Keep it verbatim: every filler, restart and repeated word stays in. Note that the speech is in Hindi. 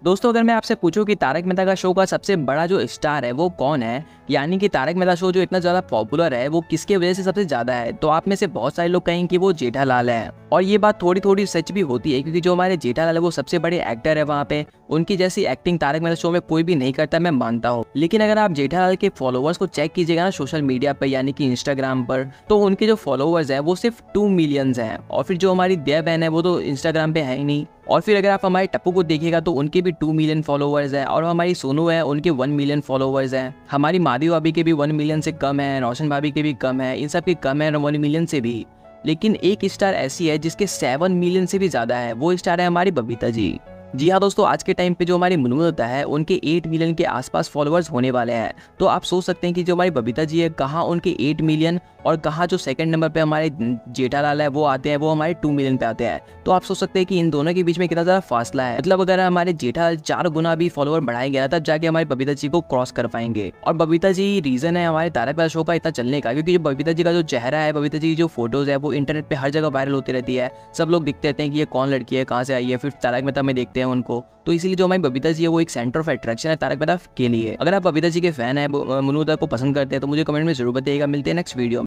दोस्तों अगर मैं आपसे पूछूं कि तारक मेहता का शो का सबसे बड़ा जो स्टार है वो कौन है, यानी कि तारक मेहता शो जो इतना ज़्यादा पॉपुलर है वो किसके वजह से सबसे ज़्यादा है, तो आप में से बहुत सारे लोग कहेंगे कि वो जेठालाल है। और ये बात थोड़ी थोड़ी सच भी होती है, क्योंकि जो हमारे जेठालाल है वो सबसे बड़े एक्टर है वहाँ पे। उनकी जैसी एक्टिंग तारक मेहता शो में कोई भी नहीं करता, मैं मानता हूँ। लेकिन अगर आप जेठालाल के फॉलोअर्स को चेक कीजिएगा ना सोशल मीडिया पर, यानी कि इंस्टाग्राम पर, तो उनके जो फॉलोअर्स हैं वो सिर्फ टू मिलियंस हैं। और फिर जो हमारी दया बहन है वो तो इंस्टाग्राम पे है ही नहीं। और फिर अगर आप हमारे टप्पू को देखिएगा तो उनके भी टू मिलियन फॉलोवर्स हैं, और हमारी सोनू है उनके वन मिलियन फॉलोवर्स हैं। हमारी माधवी भाभी के भी वन मिलियन से कम है, रोशन भाभी के भी कम है, इन सब के कम है वन मिलियन से भी। लेकिन एक स्टार ऐसी है जिसके सेवन मिलियन से भी ज़्यादा है, वो स्टार है हमारी बबीता जी। जी हाँ दोस्तों, आज के टाइम पे जो हमारी मुनमुनता है उनके एट मिलियन के आसपास फॉलोअर्स होने वाले हैं। तो आप सोच सकते हैं कि जो हमारी बबीता जी है कहाँ उनके एट मिलियन और कहाँ जो सेकंड नंबर पे हमारे जेठालाल है वो आते हैं, वो हमारे टू मिलियन पे आते हैं। तो आप सोच सकते हैं कि इन दोनों के बीच में कितना ज़्यादा फासला है। मतलब अगर हमारे जेठालाल चार गुना भी फॉलोअर बढ़ाए गया तब जाके हमारी बबीता जी को क्रॉस कर पाएंगे। और बबीता जी रीजन है हमारे तारक मेहता शो का इतना चलने का, क्योंकि जो बबीता जी का जो चेहरा है, बबीता जी की जो फोटोज है वो इंटरनेट पे हर जगह वायरल होती रहती है। सब लोग दिखते रहते हैं कि ये कौन लड़की है, कहाँ से आई है, फिर तारक मेहता में देखते हैं उनको। तो इसीलिए जो हमारी बबीता जी है वो एक सेंटर ऑफ अट्रैक्शन है तारक मेहता के लिए। अगर आप बबीता जी के फैन है, मुनमुनता को पसंद करते हैं, तो मुझे कमेंट में जरूर बताइएगा। मिलते हैं नेक्स्ट वीडियो में।